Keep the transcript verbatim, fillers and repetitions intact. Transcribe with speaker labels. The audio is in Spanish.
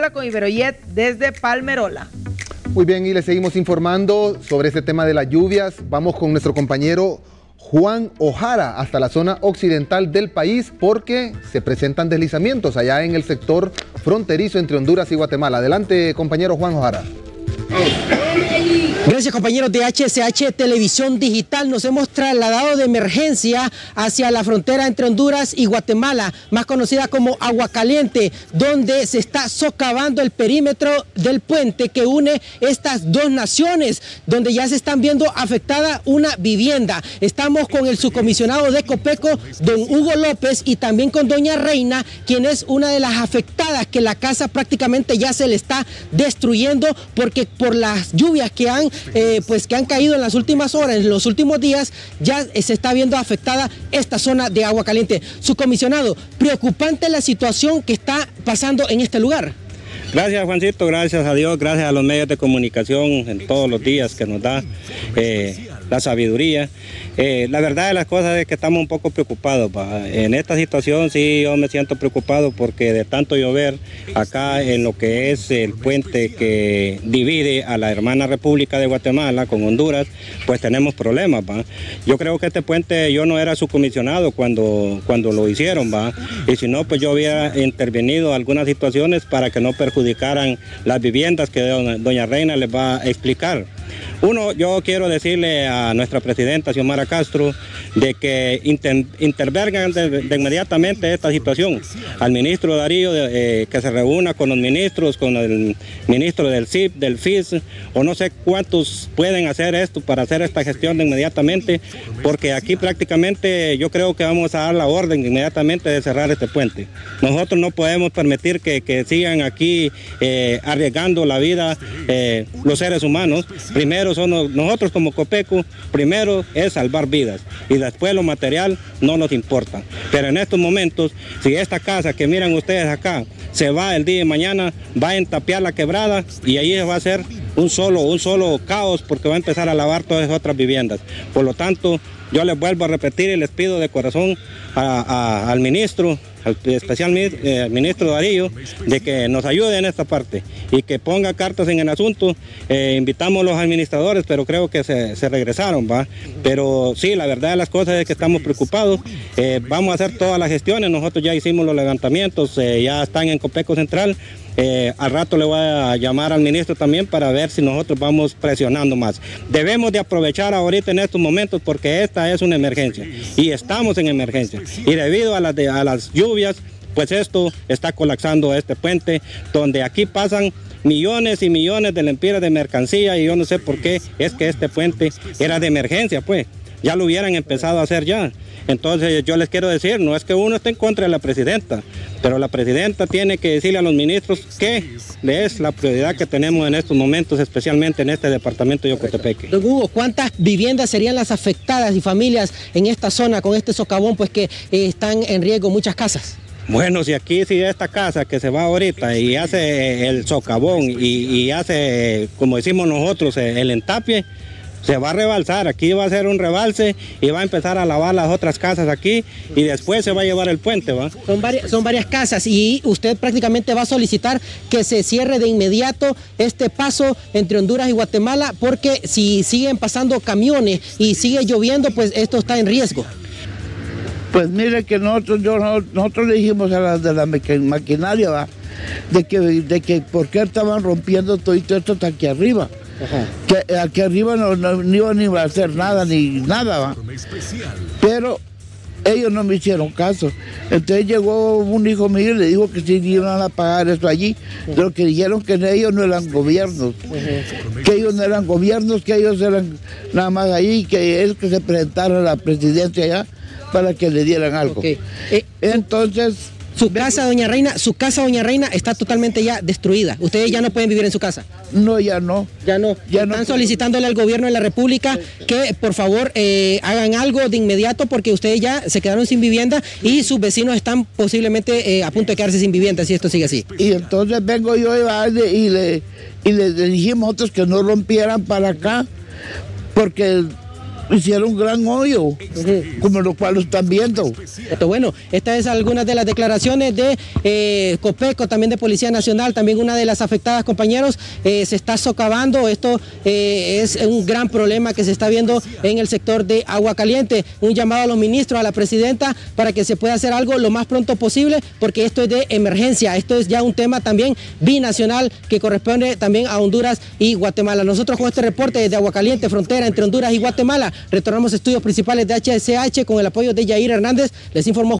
Speaker 1: Paula con Iberojet desde Palmerola.
Speaker 2: Muy bien, y le seguimos informando sobre este tema de las lluvias. Vamos con nuestro compañero Juan Ojara hasta la zona occidental del país porque se presentan deslizamientos allá en el sector fronterizo entre Honduras y Guatemala. Adelante, compañero Juan Ojara.
Speaker 3: Gracias, compañeros de H C H Televisión Digital. Nos hemos trasladado de emergencia hacia la frontera entre Honduras y Guatemala, más conocida como Agua Caliente, donde se está socavando el perímetro del puente que une estas dos naciones, donde ya se están viendo afectada una vivienda. Estamos con el subcomisionado de Copeco, don Hugo López, y también con doña Reina, quien es una de las afectadas, que la casa prácticamente ya se le está destruyendo porque por las lluvias que han, eh, pues que han caído en las últimas horas, en los últimos días, ya se está viendo afectada esta zona de Agua Caliente. Subcomisionado, preocupante la situación que está pasando en este lugar.
Speaker 4: Gracias, Juancito, gracias a Dios, gracias a los medios de comunicación en todos los días que nos da eh, la sabiduría. Eh, la verdad de las cosas es que estamos un poco preocupados, ¿va? En esta situación sí yo me siento preocupado porque de tanto llover acá en lo que es el puente que divide a la hermana República de Guatemala con Honduras, pues tenemos problemas, ¿va? Yo creo que este puente yo no era subcomisionado cuando, cuando lo hicieron, ¿va? Y si no, pues yo había intervenido en algunas situaciones para que no perjudicaran las viviendas que doña Reina les va a explicar. Uno, yo quiero decirle a nuestra presidenta, Xiomara Castro, de que inter, intervengan de, de inmediatamente esta situación. Al ministro Darío, de, eh, que se reúna con los ministros, con el ministro del C I P, del F I S, o no sé cuántos pueden hacer esto para hacer esta gestión de inmediatamente, porque aquí prácticamente yo creo que vamos a dar la orden inmediatamente de cerrar este puente. Nosotros no podemos permitir que, que sigan aquí eh, arriesgando la vida eh, los seres humanos. Primero son nosotros como Copeco, primero es salvar vidas y después lo material no nos importa. Pero en estos momentos, si esta casa que miran ustedes acá se va el día de mañana, va a entapiar la quebrada y ahí va a ser un solo, un solo caos porque va a empezar a lavar todas esas otras viviendas. Por lo tanto, yo les vuelvo a repetir y les pido de corazón a, a, al ministro, al especialmente eh, al ministro Darío, de que nos ayude en esta parte y que ponga cartas en el asunto. Eh, invitamos a los administradores, pero creo que se, se regresaron, ¿va? Pero sí, la verdad de las cosas es que estamos preocupados. Eh, vamos a hacer todas las gestiones, nosotros ya hicimos los levantamientos, eh, ya están en Copeco Central. Eh, al rato le voy a llamar al ministro también para ver si nosotros vamos presionando más. Debemos de aprovechar ahorita en estos momentos porque esta es una emergencia y estamos en emergencia. Y debido a las, de, a las lluvias, pues esto está colapsando este puente, donde aquí pasan millones y millones de lempiras de mercancía y yo no sé por qué es que este puente era de emergencia, pues. Ya lo hubieran empezado a hacer ya. Entonces yo les quiero decir, no es que uno esté en contra de la presidenta, pero la presidenta tiene que decirle a los ministros qué es la prioridad que tenemos en estos momentos, especialmente en este departamento de Ocotepeque.
Speaker 3: Don Hugo, ¿cuántas viviendas serían las afectadas y familias en esta zona con este socavón, pues que eh, están en riesgo muchas casas?
Speaker 4: Bueno, si aquí, si esta casa que se va ahorita y hace el socavón y, y hace, como decimos nosotros, el entapie, se va a rebalsar, aquí va a ser un rebalse y va a empezar a lavar las otras casas aquí y después se va a llevar el puente, ¿va?
Speaker 3: Son varias, son varias casas y usted prácticamente va a solicitar que se cierre de inmediato este paso entre Honduras y Guatemala porque si siguen pasando camiones y sigue lloviendo, pues esto está en riesgo.
Speaker 5: Pues mire que nosotros, yo, nosotros le dijimos a la de la maquinaria, ¿va? De que, de que por qué estaban rompiendo todo esto hasta aquí arriba. Ajá. Que aquí arriba no, no, no iban ni a hacer nada, ni nada, ¿va? Pero ellos no me hicieron caso. Entonces llegó un hijo mío y le dijo que si iban a pagar eso allí, pero que dijeron que ellos no eran gobiernos, uh-huh. que ellos no eran gobiernos, que ellos eran nada más ahí, que es que se presentara a la presidencia allá para que le dieran algo. Okay. Eh, Entonces...
Speaker 3: Su casa, doña Reina, su casa, doña Reina, está totalmente ya destruida. Ustedes ya no pueden vivir en su casa.
Speaker 5: No, ya no.
Speaker 3: Ya no. Ya Están no. solicitándole al gobierno de la República que, por favor, eh, hagan algo de inmediato porque ustedes ya se quedaron sin vivienda y sus vecinos están posiblemente eh, a punto de quedarse sin vivienda si esto sigue así.
Speaker 5: Y entonces vengo yo y le, y le dijimos a otros que no rompieran para acá porque hicieron un gran hoyo, uh-huh. como lo cual lo están viendo.
Speaker 3: Esto, bueno, estas es algunas de las declaraciones de eh, Copeco, también de Policía Nacional, también una de las afectadas, compañeros, eh, se está socavando. Esto eh, es un gran problema que se está viendo en el sector de Agua Caliente. Un llamado a los ministros, a la presidenta, para que se pueda hacer algo lo más pronto posible, porque esto es de emergencia, esto es ya un tema también binacional que corresponde también a Honduras y Guatemala. Nosotros con este reporte desde Agua Caliente, frontera entre Honduras y Guatemala, retornamos a estudios principales de H C H con el apoyo de Yair Hernández, les informó